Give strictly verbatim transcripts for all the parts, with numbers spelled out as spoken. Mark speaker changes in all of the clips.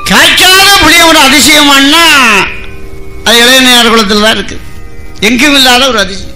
Speaker 1: காய்க்காத புளிய ஒரு அதிசயமானா அது இளைஞர் குலத்தில் தான் இருக்கு. எங்கும் இல்லாத ஒரு அதிசயம்.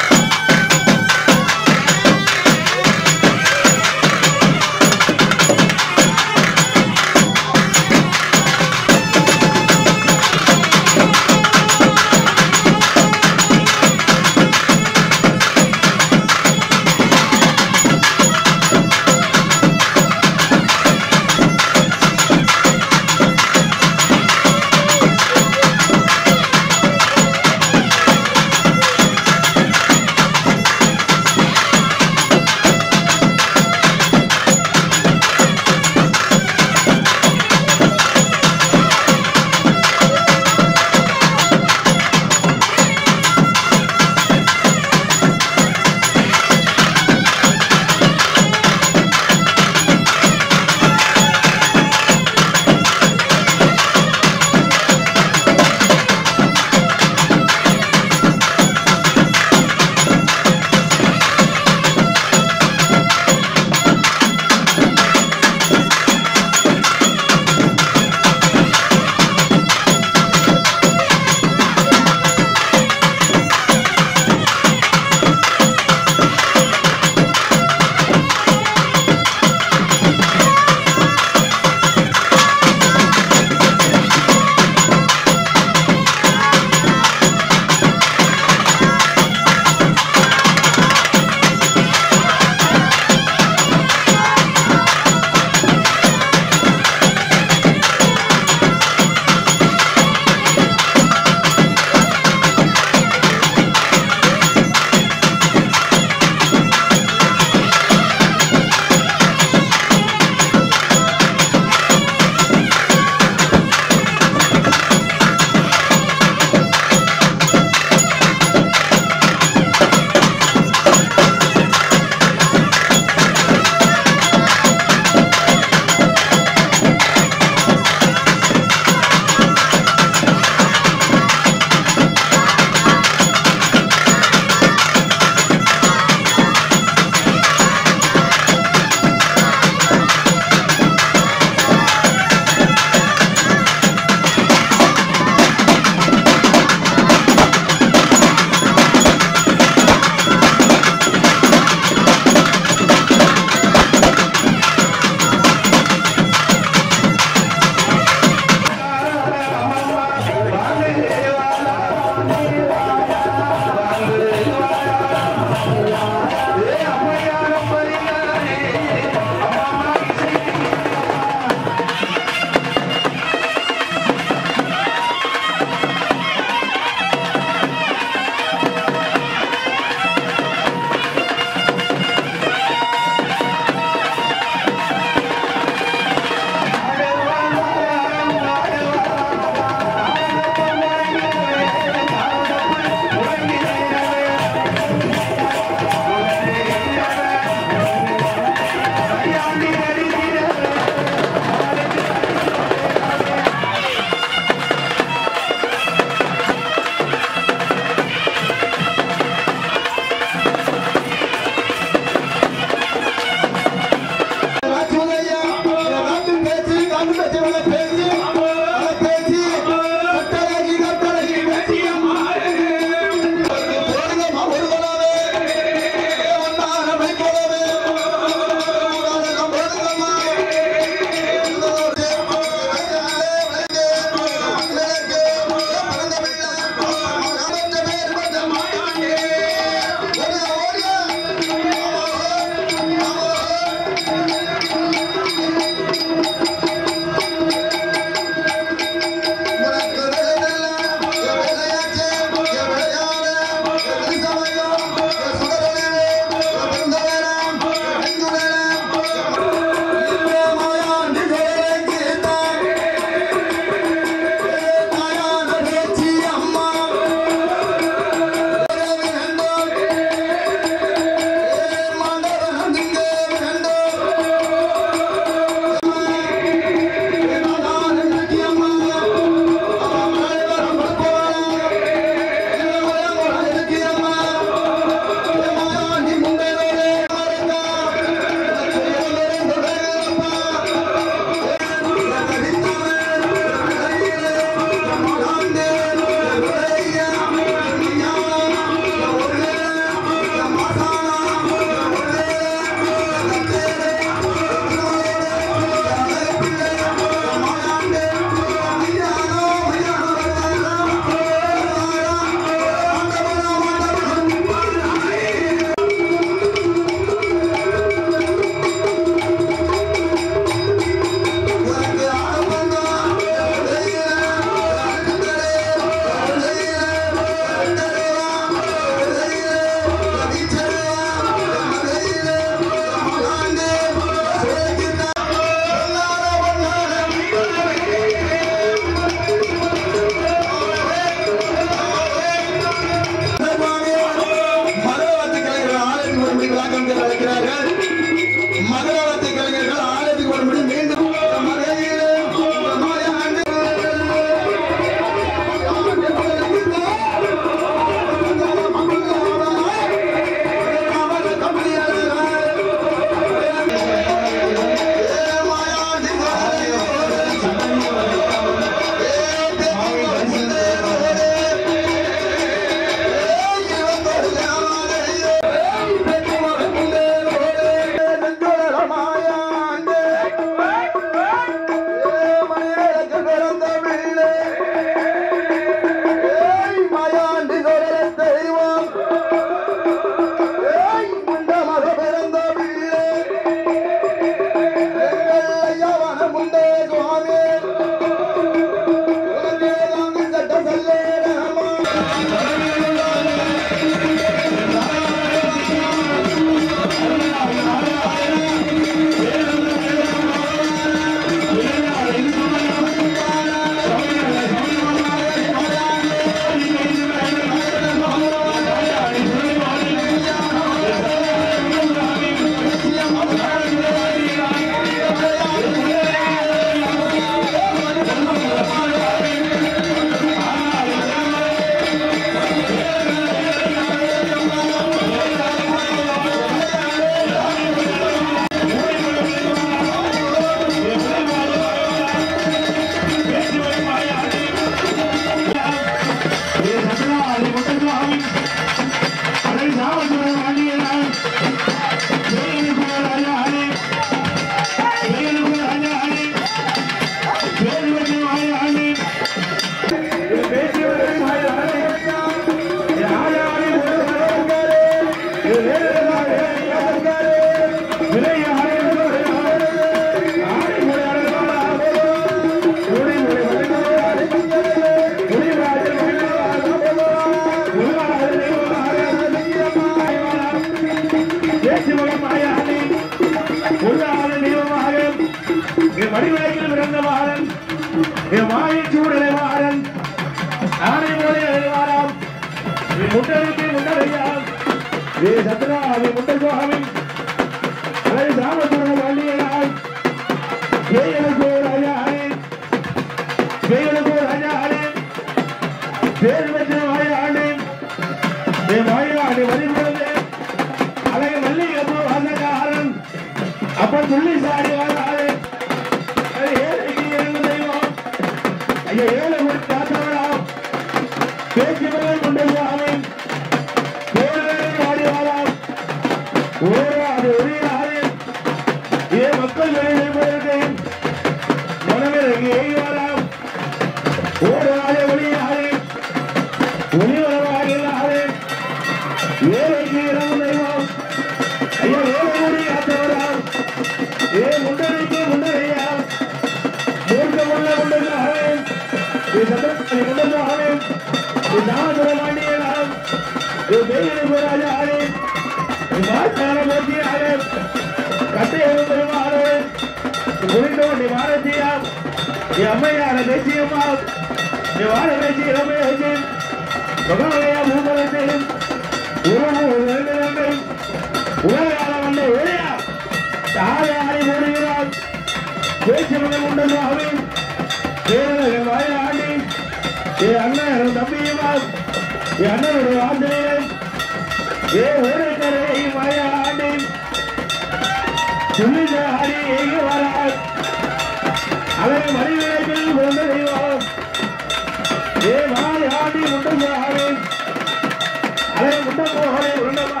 Speaker 2: வடிவிலையில் பிறந்த மாறன் என் மாயின் சூடலை மாறன் ஆனை மோதி அழைவாராம் முட்டருக்கு முட்டரையாம் ஏ சத்ராவி முட்டல் சுவாமி அலை சாமத்துறை வண்டியனாய் ஏழுக்கோ ராஜானே ஏழுக்கோ ராஜானே பேர் வச்சு மாயானே ஏ மாயானே வழிபடுதே அலை மல்லிகப்பூ வாசகாரன் அப்ப துள்ளி சாடி வாழாதே ஏழைக்கு இறங்கு தெய்வம் ஐயா ஏழை ஒரு காத்தவராம் பேச்சு மகள் கொண்டு சுவாமி பேரவை வாடி வாழாம் ஓராது ஒளியாதே ஏ மக்கள் வெளியே மனமிறங்கி ஏகி வாழாம் ஓராது ஒளியாதே ஒளிவரவாகில்லாதே ஏழைக்கு இறங்கு தெய்வம் ஐயா ஏழை கூடி காத்தவராம் ஏ முண்டனைக்கு முண்டனையாம் மூர்க்க முள்ள முண்டனாவே ஏ சத்திரத்தை முண்டனாவே ஏ தாமதுர மாண்டியனாம் ஏ பேயிலுக்கு ராஜாவே ஏ மாற்றான மூர்த்தியாவே கட்டையரும் பெருமாளே முடிந்தோண்டி மாரத்தியாம் ஏ அம்மையான தேசியமாம் ஏ வாழ பேசி இளமை வச்சு மகமையா பூமலத்தையும் உறவு நன்மை உலகால வந்த ஒளியா தாயாரி மூடுகிறார் பேச்சுமகன் உண்ட சுவாமி பேரழக வாயாண்டி ஏ அண்ணன் தம்பியுமார் ஏ அண்ணனுடைய ஆசிரியர் ஏ ஓடைக்கரை வாயாண்டி சொல்லித ஆடி ஏகி வரார் அலை மறிவிலையில் பிறந்த தெய்வம் ஏ வாயாண்டி உண்ட சுவாமி அலை முண்ட போகலை உருண்டவா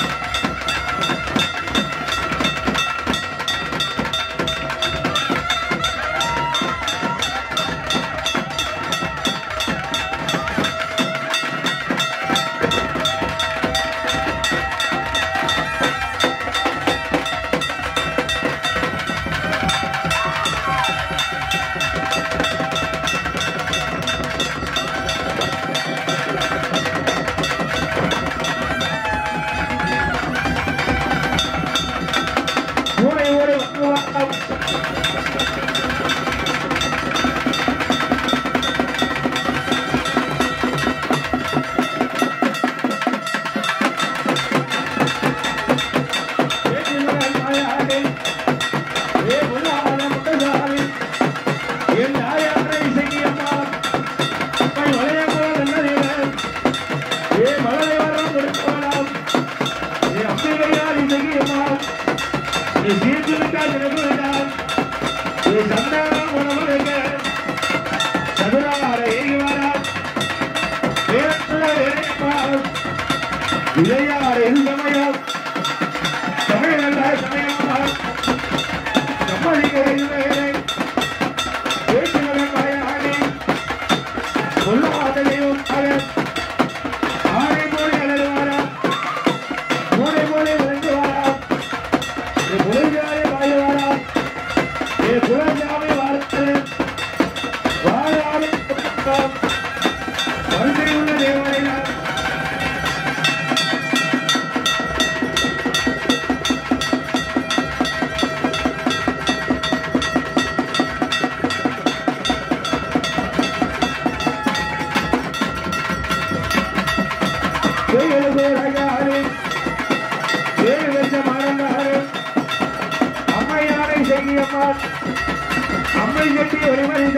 Speaker 2: அம்மை செட்டி ஒளிமறிந்த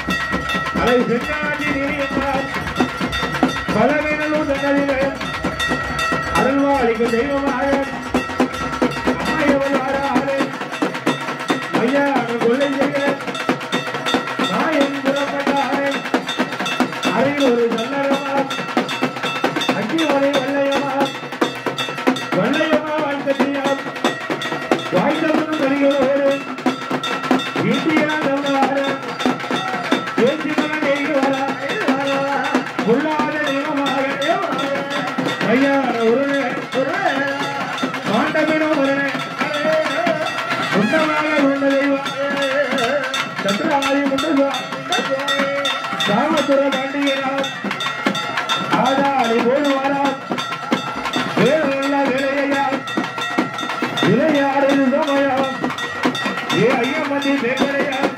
Speaker 2: அலை சென்னாடி நீரியம்மாள் பலவேனலும் தன்னதிலே அருள்வாளிக்கும் தெய்வமாக அம்மையவள் வாராளே மையான கொள்ளை செய்ய நாயன் புறப்பட்டாரே அறையில் ஒரு சல்லடமா அஞ்சி மலை வல்லையமா வல்லையமா வாழ்க்கத்தியாம் வாய்ந்தவனும் கரிகளோடு இந்தியா தமிழார பேச்சு மகன் எங்கி வரா உள்ளாத தெய்வமாக மையான உருளை மாண்டமிடம் உருளை சுத்தமாக உள்ள தெய்வம் சத்ராதி முண்டசுவா சாமத்துற பாண்டியனார் ஆதாரி போடுவாராம் வேறு நல்ல வேலையா விளையாடு சமயம் ஏ ஐயமதி பேக்கரையா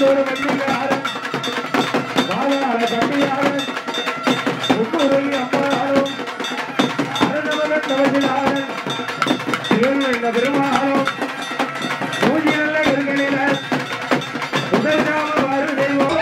Speaker 2: மாத்தோடு மல்லிகாரன் மாதார கட்டியாரன் முக்கூரலி அம்மாரும் அரணவரன் நவசிலாரன் திருவண்ண பெருமாளும் பூஜை நல்ல இருகளில முதல் நாம வாரு தெய்வம்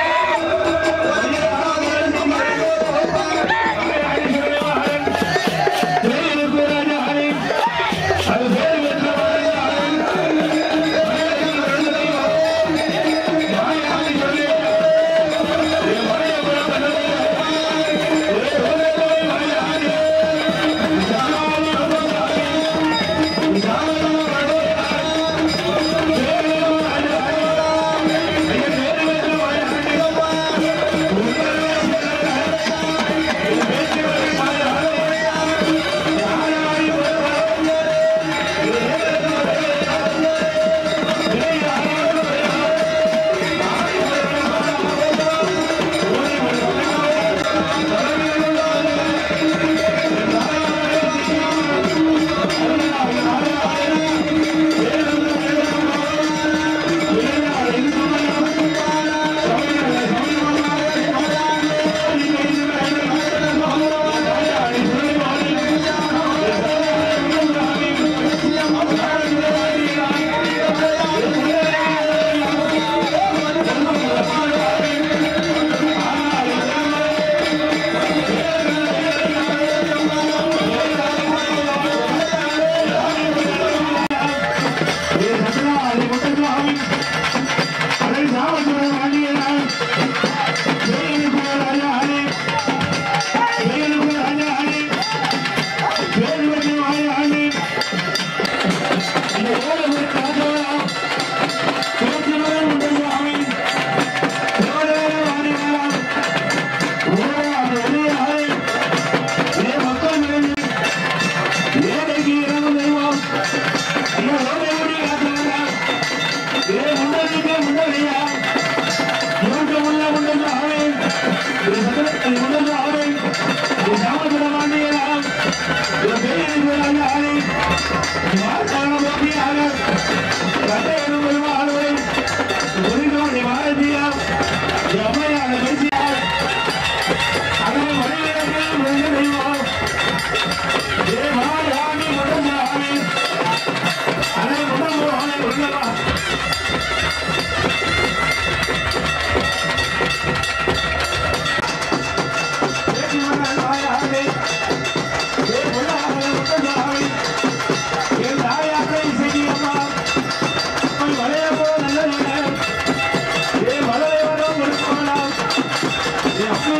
Speaker 3: Yeah.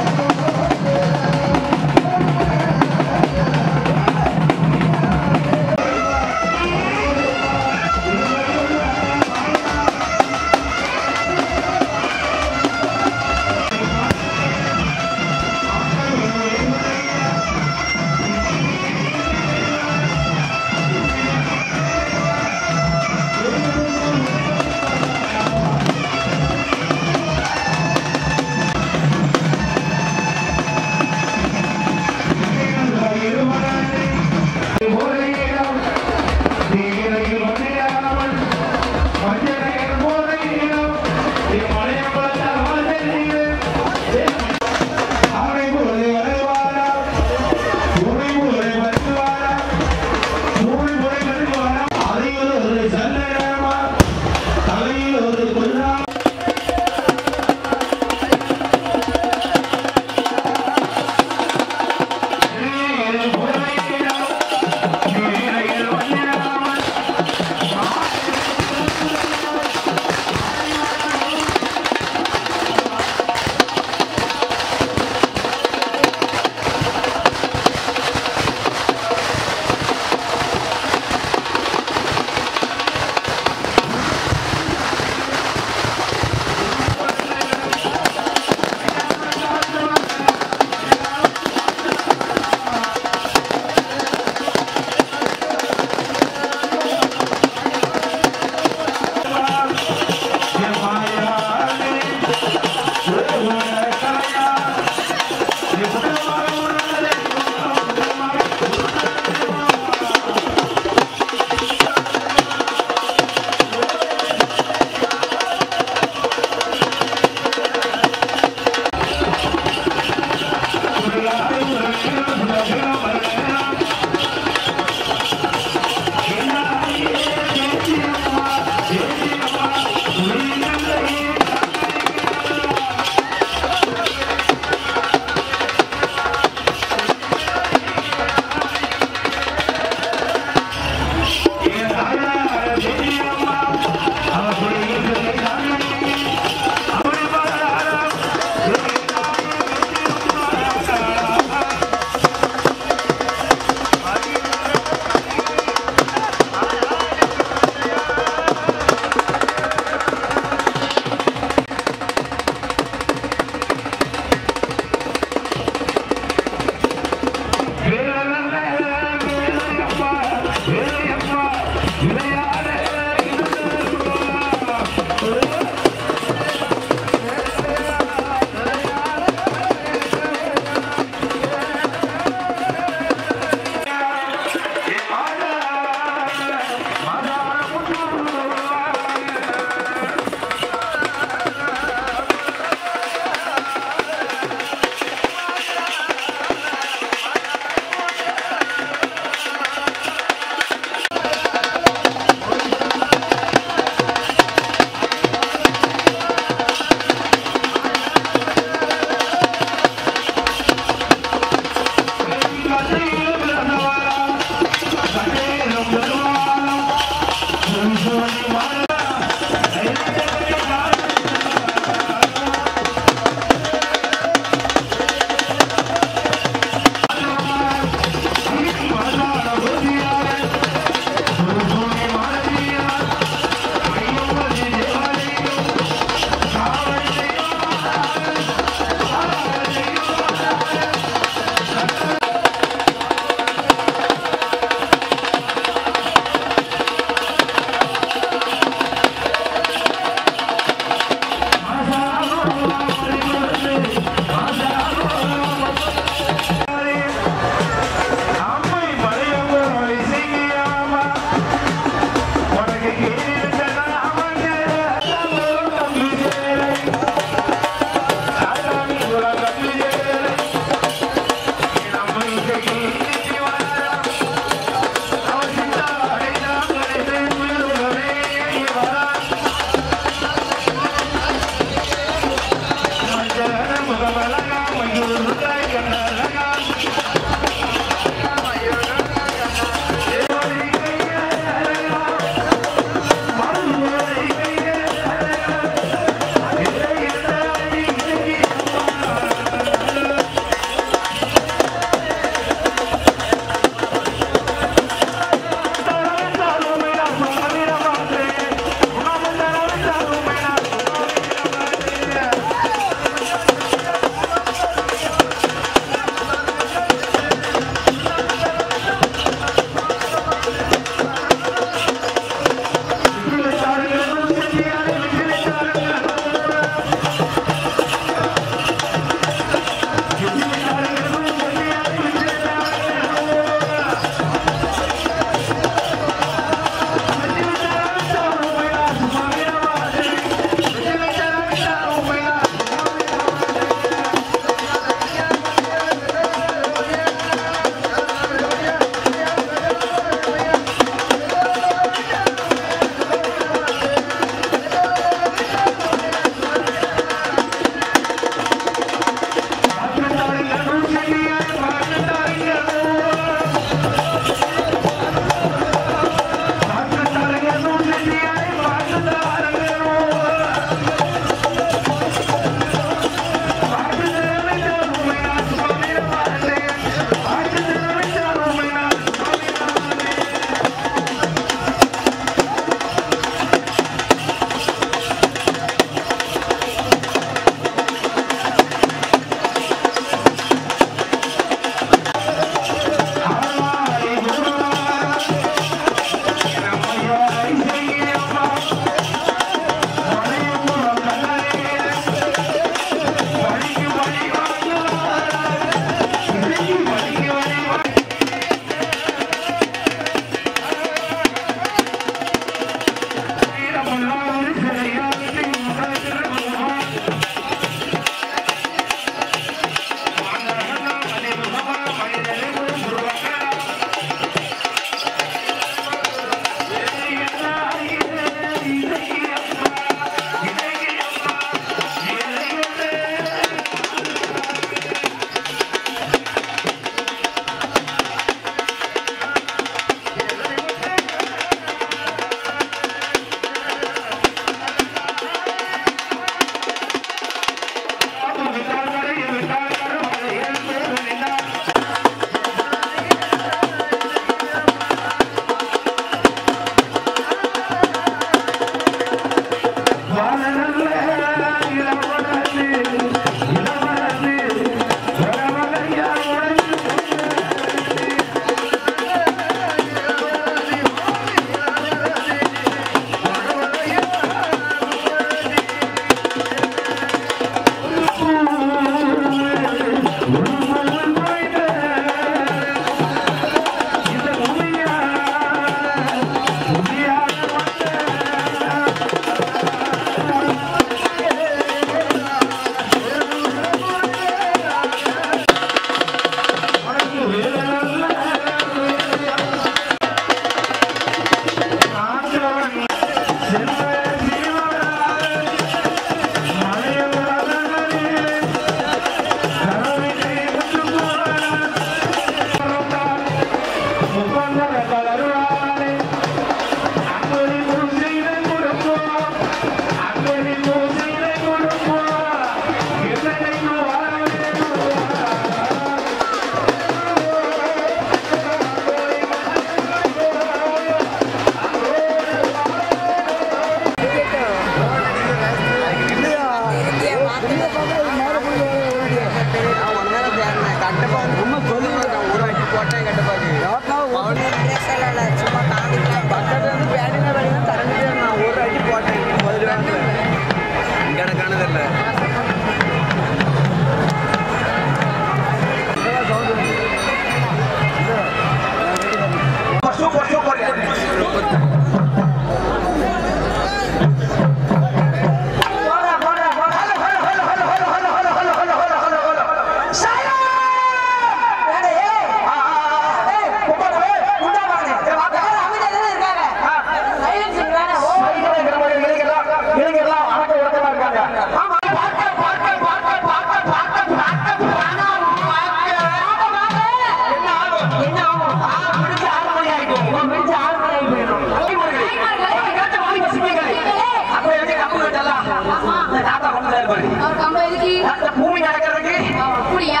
Speaker 3: பூமி நடக்கிறதுக்கு அப்படியா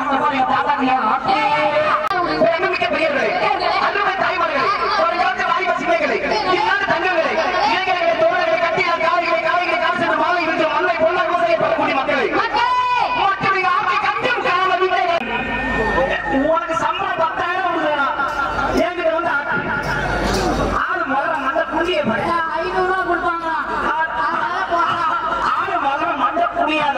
Speaker 3: அருமை தாய்மார்களே, ஒரு காலத்து வாலிப சிங்கைகளே, இல்லாத தங்கங்களே, இளைஞர்களை, தோழர்களை, கட்டிய காவிகளை, காவிகளை காசு என்று மாலை இருந்து மண்ணை பொருளாக கோசையை பெறக்கூடிய மக்களே, மக்களுடைய ஆட்சி கண்டும் காணவில்லை. உனக்கு சம்பளம் பத்தாயிரம் கொடுக்கணும், என்கிட்ட வந்து ஆளு முதல்ல மண்ட புண்ணிய ஐநூறு ரூபாய் கொடுப்பாங்க. ஆளு முதல்ல மண்ட புண்ணியாத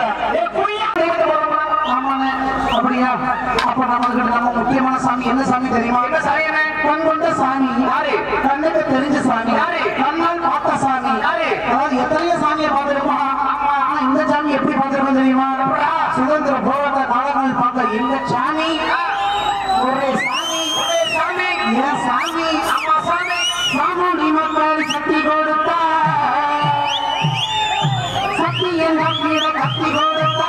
Speaker 3: அப்படியா? அப்ப நமக்கு நம்ம முக்கியமான சாமி என்ன சாமி தெரியுமா? என்ன சாமி? கண் கொண்ட சாமி யாரு? கண்ணுக்கு தெரிஞ்ச சாமி யாரு? கண்ணால் பார்த்த சாமி யாரு? அதாவது எத்தனையோ சாமியை பார்த்திருக்கோம். ஆனா இந்த சாமி எப்படி பார்த்திருக்கோம் தெரியுமா? சுதந்திர போராட்ட காலங்கள் பார்த்த இந்த சாமி ஒரே சாமி, ஒரே சாமி, என் சாமி, அம்மா சாமி, சாமுண்டி மக்கள் சக்தி கொடுத்தா, சக்தி என் கத்தி கொடுத்தா,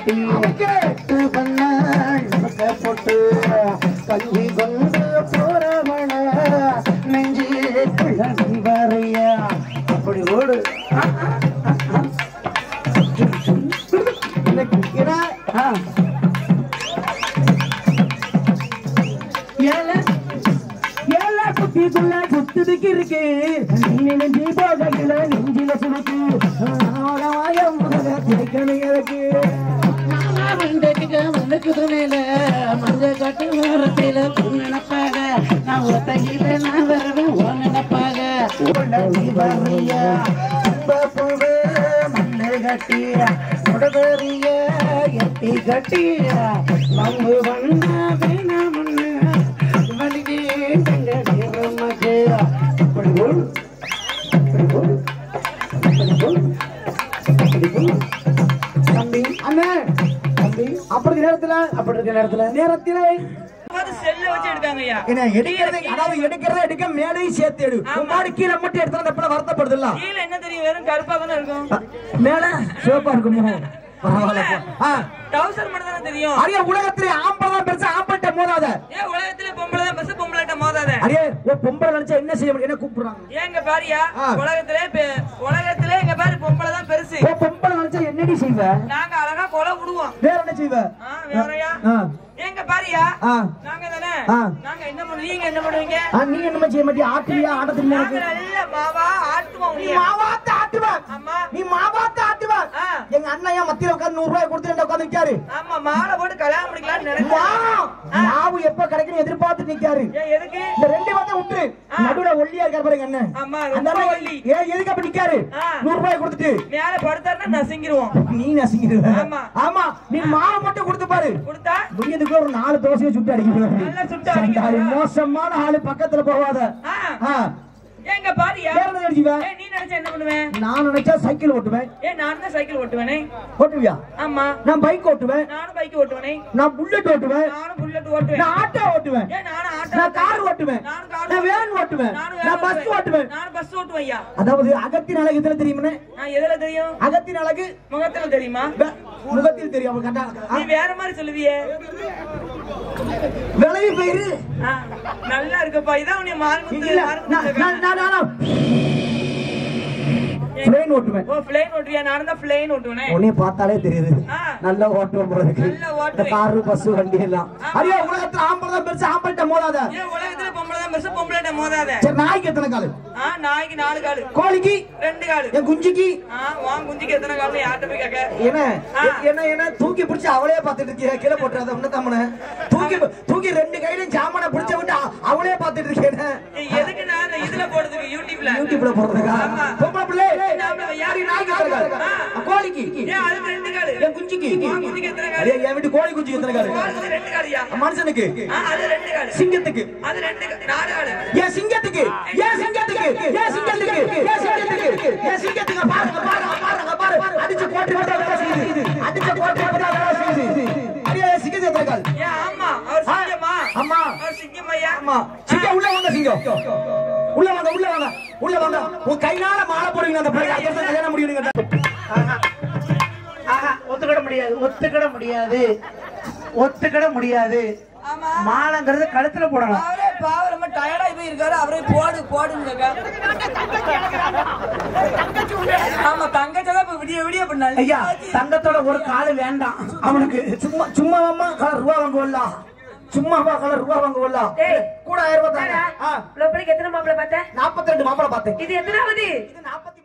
Speaker 3: கட்டி எட்டு பண்ண நமக்க போட்டு கஞ்சி கொண்டு போறவன நெஞ்சி குழந்தை வரையா அப்படி ஓடு குட்டிக்குள்ள குத்துதுக்கு இருக்கு நெஞ்சி போகையில நெஞ்சில சுருக்கு இருக்கு மண்ணுக்கு துணையில மஞ்ச கட்டு நேரத்தில நினைப்பாக நான் ஒத்தகில நான் வரவே ஓ நினைப்பாக மண்ணு கட்டிய உடதறிய எட்டி கட்டிய மங்கு வண்ண வேணா மண்ணு வலிதே தங்க நேரமக்கு அப்படி போல் அப்படி போல் அப்படி போல் அப்படி போல் தம்பி அண்ணே தம்பி அப்படி நேரத்துல அப்படி இருக்க நேரத்துல நேரத்துல
Speaker 4: செல்ல வச்சு எடுக்காங்கய்யா
Speaker 3: என்ன எடுக்கிறது அதாவது எடுக்கிறத எடுக்க மேலையும் சேர்த்து எடு மாடு கீழே மட்டும் எடுத்தா எப்ப வருத்தப்படுதுல்ல
Speaker 4: கீழே என்ன தெரியும் வெறும் கருப்பாக தான் இருக்கும்
Speaker 3: மேல சிவப்பா இருக்குமோ
Speaker 4: டவுசர் மட்டும் தான் தெரியும்
Speaker 3: அரிய உலகத்திலே ஆம்பளை தான் பெருசா ஆம்பளை மோதாத
Speaker 4: ஏன் உலகத்திலே பொம்பளை தான் பெருசு பொம்பளைட்ட மோதாத
Speaker 3: அரிய ஓ பொம்பளை நினைச்சா என்ன செய்ய முடியும் என்ன கூப்பிடுறாங்க
Speaker 4: ஏங்க பாரியா உலகத்திலே உலகத்திலே எங்க பாரு பொம்பளை தான் பெருசு
Speaker 3: ஓ பொம்பளை நினைச்சா என்னடி செய்வ
Speaker 4: நாங்க அழகா கொலை விடுவோம்
Speaker 3: வேற என்ன செய்வ
Speaker 4: வேறயா எங்க பாரியா நாங்க தானே நாங்க என்ன பண்ணுவீங்க நீங்க என்ன பண்ணுவீங்க
Speaker 3: நீ என்ன செய்ய மாட்டியா ஆட்டுவியா ஆட்டத்துல
Speaker 4: நல்ல மாவா ஆட்டுவோம்
Speaker 3: நீ மாவாத்த ஆட்டுவ
Speaker 4: ஆமா
Speaker 3: நீ மாவாத்த ஆட்டுவ எங்க அண்ணன் ஏன் மத்தியில உட்கார்ந்து நூறு ரூபாய் கொடுத்து உட்கார்ந்து நிக்காரு
Speaker 4: ஆமா மாலை போட்டு கல்யாணம் முடிக்கலாம்னு நினைச்சேன்
Speaker 3: மாவு எப்ப கிடைக்கும் எதிர்பார்த்து நிக்காரு
Speaker 4: எதுக்கு
Speaker 3: இந்த ரெண்டு வார்த்தை விட்டுரு நடுவுல ஒல்லியா இருக்காரு பாருங்க அண்ணன்
Speaker 4: ஆமா
Speaker 3: அந்த
Speaker 4: ஒல்லி
Speaker 3: ஏ எதுக்கு அப்ப நிக்காரு நூறு ரூபாய் கொடுத்துட்டு
Speaker 4: மேல படுத்தாருன்னா நசுங்கிடுவோம்
Speaker 3: நீ நசுங்கிடுவ
Speaker 4: ஆமா
Speaker 3: ஆமா நீ மாவு மட்டும் கொடுத்து பாரு
Speaker 4: கொடுத்தா
Speaker 3: முடியதுக்கு ஒரு நாலு தோசையை சுட்டு அடிக்கிறேன்
Speaker 4: நல்லா சுட்டு அடிக்கிறேன்
Speaker 3: மோசமான ஆளு பக்கத்துல போகாத
Speaker 4: எங்க பாரியா நீ நினைச்சா என்ன பண்ணுவேன்
Speaker 3: நான் நினைச்சா சைக்கிள் ஓட்டுவேன்
Speaker 4: ஏ நான் தான் சைக்கிள் ஓட்டுவேனே
Speaker 3: ஓட்டுவியா
Speaker 4: ஆமா
Speaker 3: நான் பைக் ஓட்டுவேன்
Speaker 4: நானும் பைக் ஓட்டுவேனே
Speaker 3: நான் புல்லட் ஓட்டுவேன்
Speaker 4: நானும் புல்லட் ஓட்டுவேன்
Speaker 3: நான் ஆட்டோ ஓட்டுவேன்
Speaker 4: ஏ நானும் ஆட்டோ
Speaker 3: நான் கார் ஓட்டுவேன்
Speaker 4: நானும் கார்
Speaker 3: நான் வேன் ஓட்டுவேன் நான் பஸ் ஓட்டுவேன்
Speaker 4: நானும் பஸ் ஓட்டுவேன் ஐயா
Speaker 3: அதாவது அகத்தின் அழகு எதுல தெரியுமே
Speaker 4: நான் எதுல தெரியும்
Speaker 3: அகத்தின் அழகு
Speaker 4: முகத்துல தெரியுமா
Speaker 3: முகத்தில் தெரியும் அவன் கண்டா
Speaker 4: நீ வேற மாதிரி சொல்லுவியே
Speaker 3: விளைவி பயிரு
Speaker 4: நல்லா இருக்குப்பா இதான் உன்னை மார்முத்து
Speaker 3: பிளேன் ஓட்டுவேன்
Speaker 4: ஓ பிளேன் ஓட்டுவியா நானும் தான் பிளேன் ஓட்டுவேனே
Speaker 3: உன்னை பார்த்தாலே தெரியுது நல்ல ஓட்டுவோம் போல இருக்கு இந்த காரு பஸ் வண்டி எல்லாம் ஐயோ உலகத்துல ஆம்பளை தான் பெருசு ஆம்பளைட்ட மோதாத
Speaker 4: ஏன் உலகத்துல பொம்பளை தான் பெருசு பொம்பளைட்ட மோதாத
Speaker 3: சரி நாய்க்கு எத்தனை காலு
Speaker 4: ஆ நாய்க்கு நாலு காலு
Speaker 3: கோழிக்கு
Speaker 4: ரெண்டு காலு
Speaker 3: என் குஞ்சுக்கு
Speaker 4: ஆ வாங்க குஞ்சுக்கு எத்தனை காலு யார்ட்ட போய் கேட்க
Speaker 3: என்ன என்ன என்ன தூக்கி பிடிச்சு அவளே பார்த்துட்டு இருக்கிய கீழே போட்டுறாத உன்ன தம்மன தூக்கி தூக்கி ரெண்டு கையிலும் ஜாமான பிடிச்ச விட்டு அவளே பார்த்துட்டு இருக்கேன்
Speaker 4: எதுக்கு நான் இதுல போடுறதுக்கு யூடியூப்ல
Speaker 3: யூடியூப்ல போடுறதுக்கா பொம்பளை பிள்ளை
Speaker 4: யாரு நாய்க்கு எத்தனை காலு கோழிக்கு ஏன் அதுக்கு ரெண்டு காலு என் குஞ்சுக்கு குஞ்சுக்கு எத்தனை காலு
Speaker 3: என் வீட்டு கோழி குஞ்சுக்கு எத்தனை காலு
Speaker 4: ரெண்டு காலுயா
Speaker 3: மனுஷனுக்கு
Speaker 4: அது ரெண்டு காலு
Speaker 3: சிங்கத்துக்கு
Speaker 4: அது ரெண்டு நாலு காலு
Speaker 3: ஏன் சிங்கத்துக்கு ஏன் சிங்கத்துக்கு ஏன் சிங்கத்துக்கு ஏன் சிங்கத்துக்கு ஏன் சிங்கத்துக்கு பாருங்க பாருங்க பாருங்க பாருங்க அடிச்சு போட்டு போட்டு வேலை செய்யுது அடிச்சு போட்டு போட்டு வேலை செய்யுது அடியே சிங்கத்துக்கு எத்தனை கால்
Speaker 4: ஏன் ஆமா அவர் சிங்கமா
Speaker 3: அம்மா
Speaker 4: அவர் சிங்கமையா
Speaker 3: ஆமா சிங்கம் உள்ள வாங்க சிங்கம் உள்ள வாங்க உள்ள வாங்க உள்ள வாங்க உன் கைனால மாலை போடுவீங்க அந்த பிள்ளை அப்புறம் கல்யாணம் முடியுங்க
Speaker 5: ஆஹா ஒத்துக்கிட முடியாது ஒத்துக்கிட முடியாது ஒத்துக்கிட முடியாது மாலைங்கிறது கழுத்துல போடணும்
Speaker 4: அவரே பாவம் ரொம்ப டயர்டா போய் இருக்காரு அவரே போடு போடுங்க ஆமா தங்கச்சதான் இப்ப விடிய விடிய பண்ணாரு
Speaker 5: ஐயா தங்கத்தோட ஒரு காலு வேண்டாம் அவனுக்கு
Speaker 3: சும்மா சும்மா அம்மா கலர் ரூபா வாங்குவலாம் சும்மாவா கலர் ரூபா வாங்குவலாம் கூட ஆயிரம் ரூபாய்
Speaker 6: எத்தனை மாப்பிள்ள பார்த்த
Speaker 3: நாற்பத்தி ரெண்டு மாப்பிளை பார்த்தேன்
Speaker 6: இது எத்தனாவது
Speaker 3: இது நாற்பத்தி